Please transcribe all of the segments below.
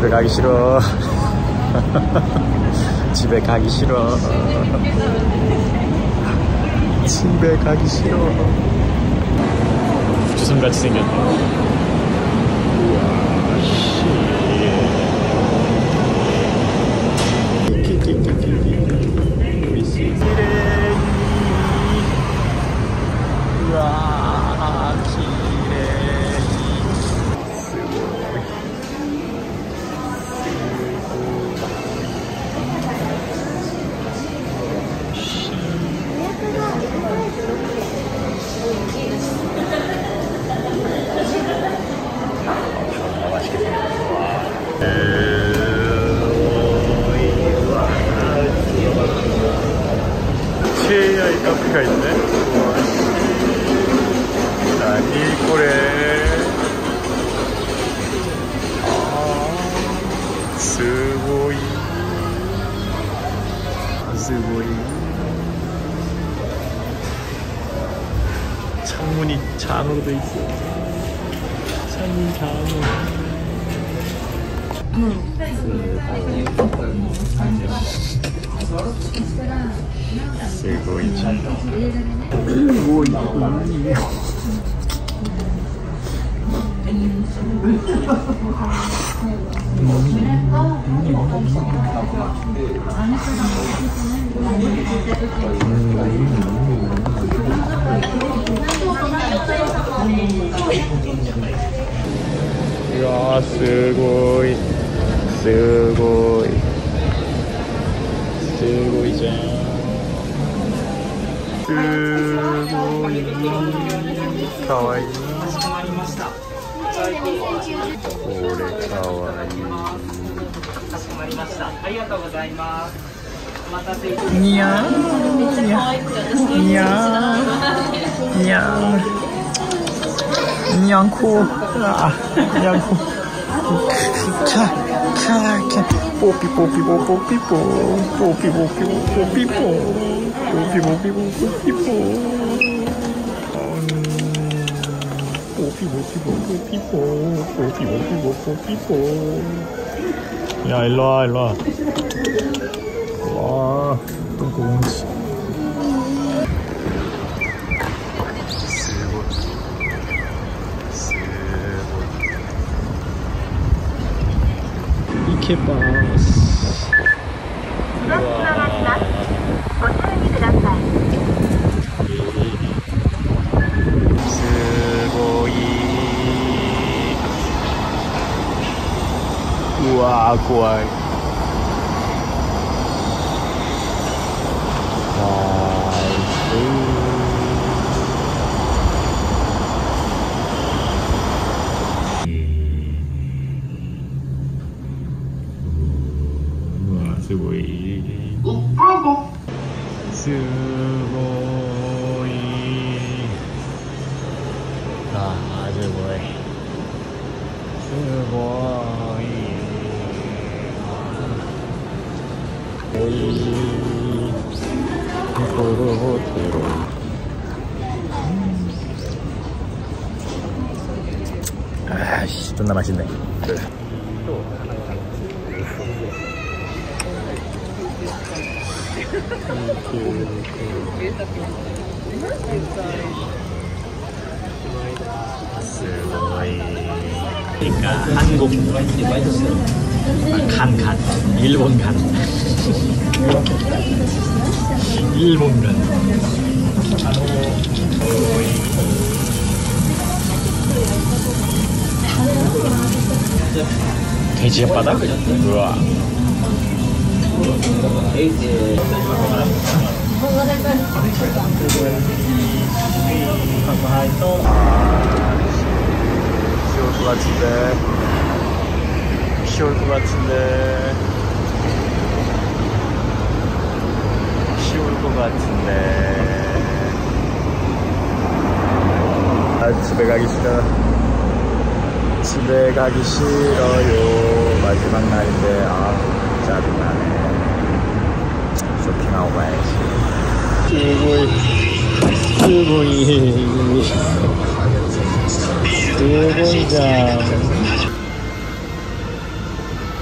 집에 가기 싫어. 집에 가기 싫어. 집에 가기 싫어. 주섬같이 생겼네. 우와, 씨. 우리 쓰레기. 우와, 기레기. 최애의 카페가 있네. 아니,これ. 아, すごい. すごい. 창문이 장으로 돼 있어. 창문 장으로.すごいちゃんと。すごい。いやー、すごい。すごい。すごいじゃん。すごい。かわいい。これかわいい。 かしこまりました。ありがとうございます。お待たせいたしました。 にゃー。にゃー。にゃー。にゃー。にゃんこ。あ、にゃんこ。キャキャキャ。ポピポピポポピポ。ポピポピポピポ。ポピポピポピポ。ポピポピポピポ。ポピポピポピポ。야, 일로 와, 일로 와. 와, 똥꼬공지. 이케바스. 우와, 고아이. 우와, すごい. すごい. 아, すごい. すごい. 아씨, 존나 맛있네. 그러니까 한국 간 일본 간 일본 간 돼지 혓바닥? 우와. 쉬울 것 같은데. 쉬울 것 같은데. 쉬울 것 같은데. 아, 집에 가기 싫어. 집에 가기 싫어요. 마지막 날인데, 아, 짜증나네. 쇼핑하고 가야지. 스고이. 스고이장.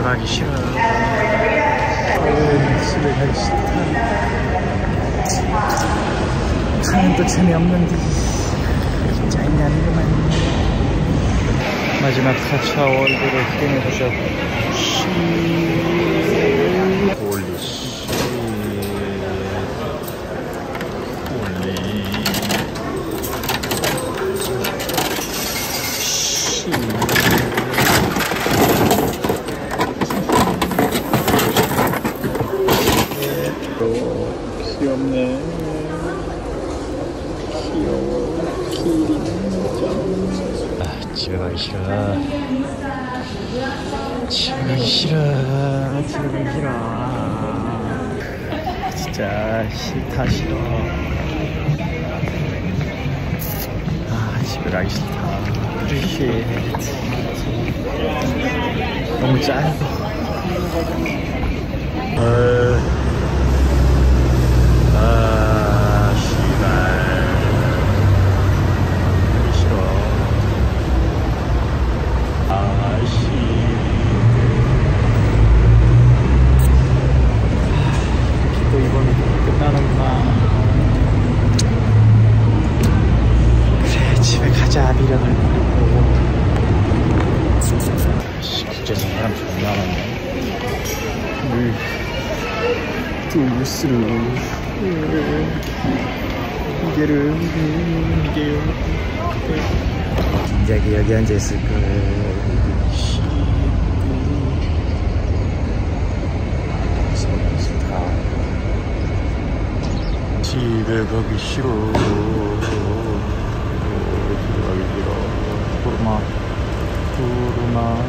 집에 가기 싫어. 집에 가기 싫다. 차는 또 재미없는데 짜증나는구만. 마지막 4차 월드를 끝내보자. 홀리씨. 귀엽네. 귀여워. 키링짱. 아, 집에 가기 싫어. 집에 가기 싫어. 집에 가기 싫어. 진짜 싫다 싫어. 아, 집에 가기 싫다. 그렇지. 너무 짧아. 씨발. 가기 싫어. 씨. 또 이번 끝나는구나. 그래, 집에 가자. 미련을 버리고. 국제선 사람 존나 많네. 두스루 이게요. 진작에 여기 앉아있을 거예요. 집에 가기 싫어. 집에 가기 싫어. 구르마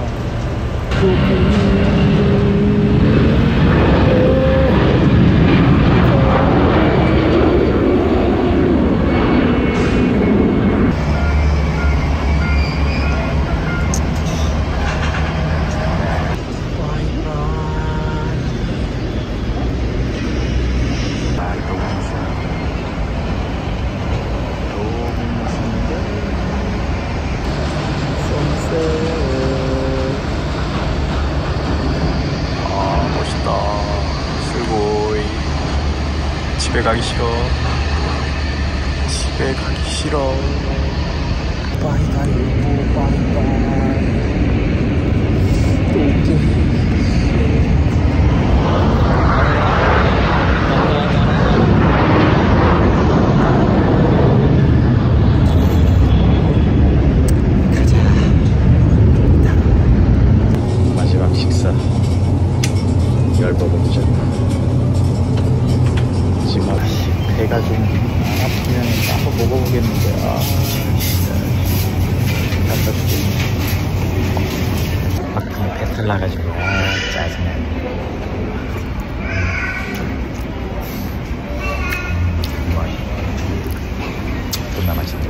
집에 가기 싫어. 집에 가기 싫어. 빠이빠이 빠이빠이. 또 올게. 가자. 마지막 식사 열버벅 졌다. 지금 배가 좀 아프면 한번 먹어보겠는데. 갖다 주겠네. 막상 배탈 나가지고 짜증나. 존나 맛있네.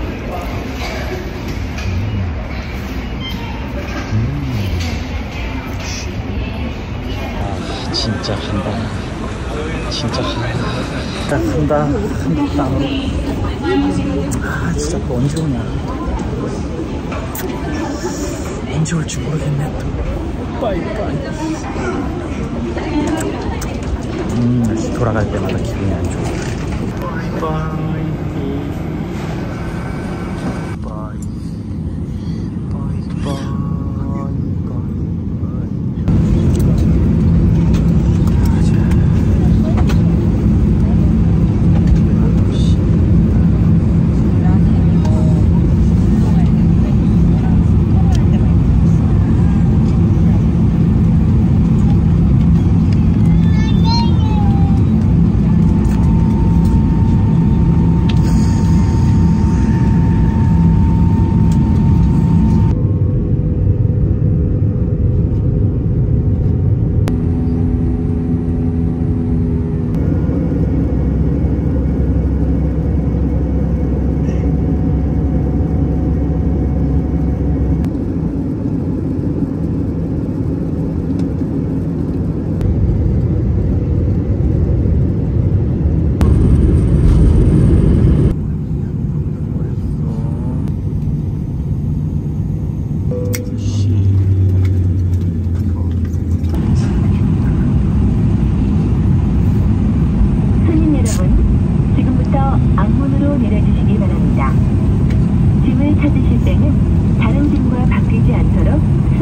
진짜 한다. 진짜 한다. 아, 진짜 또 언제 오냐. 언제 올지 모르겠네. 또 빠이빠이. 다시 돌아갈 때마다 기분이 안 좋아. 빠이빠이.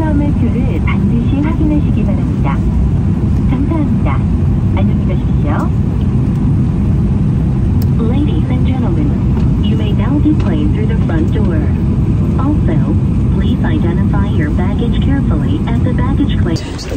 화물표를 반드시 확인하시기 바랍니다. 감사합니다. 안녕히 가십시오. Ladies and gentlemen, you may now deplane through the front door. Also, please identify your baggage carefully at the baggage claim.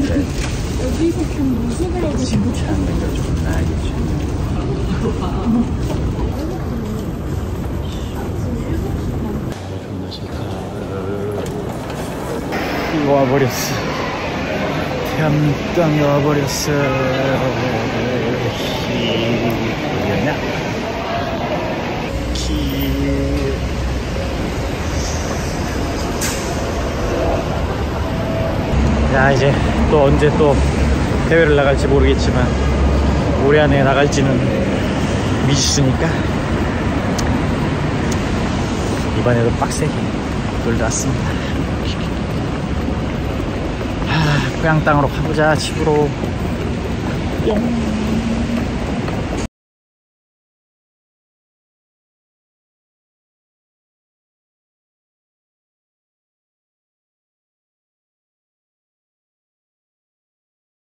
이거 와버렸어. 태안 땅에 와버렸어. 어디였냐? 야, 이제 또 언제 또 대회를 나갈지 모르겠지만 올해 안에 나갈지는 미지수니까 이번에도 빡세게 놀다 왔습니다. 고향 땅으로 가보자. 집으로. 뿅.